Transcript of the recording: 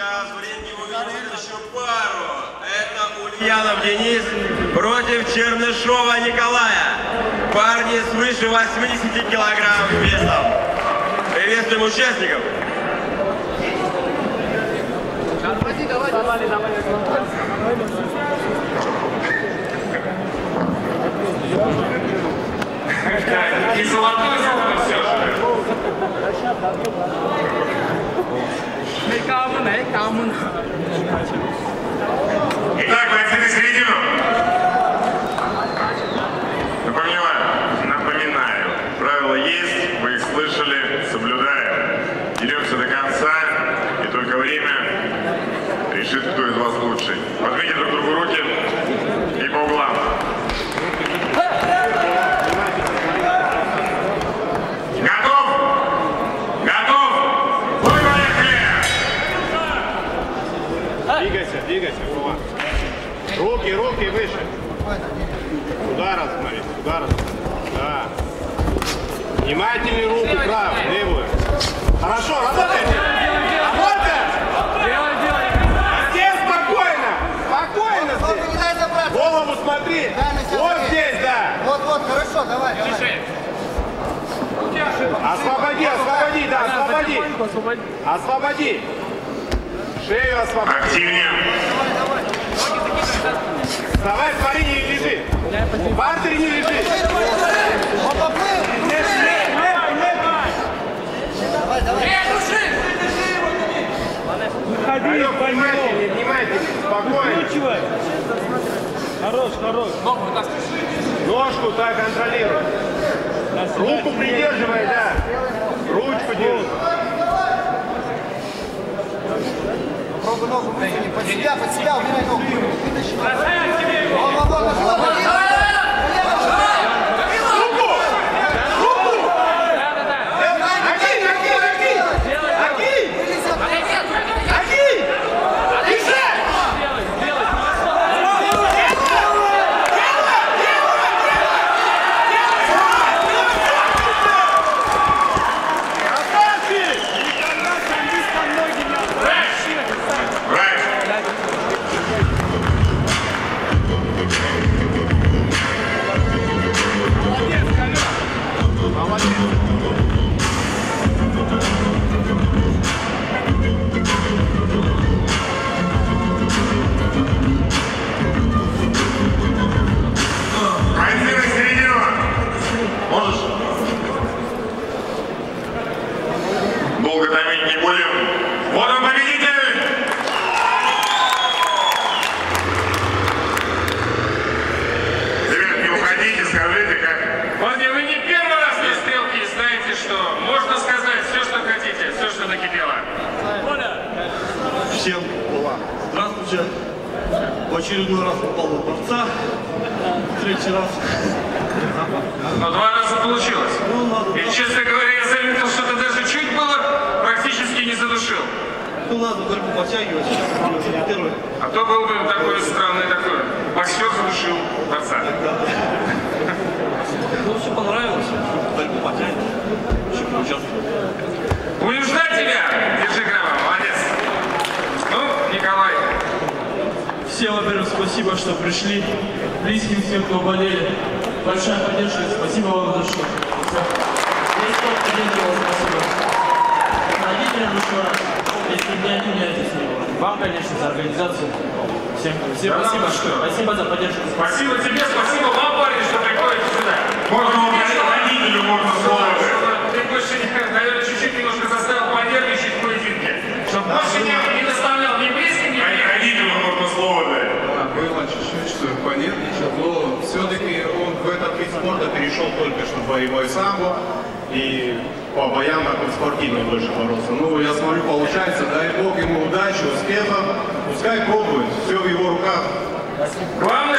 сейчас в ринге мы увидим следующую пару. Это Ульянов Денис против Чернышова Николая. Парни свыше 80 килограмм весом. Приветствуем участников. Не золотой золото все же. Итак, бойцы на середину. Напоминаю, правила есть, вы их слышали, соблюдаем. Деремся до конца, и только время решит, кто из вас лучший. Подвиньте друг другу руки и по углам. Двигайся, Вова. Руки выше. Туда раз, смотри, туда раз. Да. Внимательнее руку, правую, левую. Хорошо, работайте! Работай! Здесь спокойно! Спокойно здесь! Голову смотри! Вот здесь, да! Вот, хорошо, давай. Освободи, да, освободи! Шею освободи! Активнее! Вставай, смотри, не лежи! В партере не лежи! Давай. Внимательнее, спокойно! Хорош. Ножку так контролируй! Руку придерживай, да! Ручку держи! Попробуй ногу вытяни, под себя, убирай ногу. Вытащи. Долго томить не будем. Вот он, победитель! Ребят, не уходите, скажите, как... Парни, вы не первый раз на стрелке, знаете что? Можно сказать все, что хотите, все, что накипело. Всем здравствуйте. В очередной раз попал на борца. Третий раз. Но 2 раза получилось. И, честно говоря, я заметил, что ты даже чуть было практически не задушил. Ну надо только подтягивать. Сейчас не первый. А то был бы такой странный такой. Боксер задушил борца. Ну все понравилось. Только потянет. Еще поучаствовать. Будем ждать тебя. Держи грамма, молодец. Ну, Николай. Всем, во-первых, спасибо, что пришли. Близким всем, кто болели. Большая поддержка. Спасибо вам за что. Весь тот, кто делал, спасибо. Родителям еще раз. Если не один, я здесь не был. Вам, конечно, за организацию. Всем спасибо. Спасибо за поддержку. Спасибо тебе, спасибо вам, парни, что приходите сюда. Можно родителю, можно слово. Ты больше, наверное, чуть-чуть немножко заставил понервничать в поединке. Чтобы больше не доставлял ни близким, ни родителю можно слово дать. Было чуть-чуть, что понервничал, но все-таки он в этот вид спорта перешел только что в боевой самбо и по боям как он спортивно больше боролся. Ну, я смотрю, получается, дай Бог ему удачи, успехов, пускай пробует, все в его руках. Главное,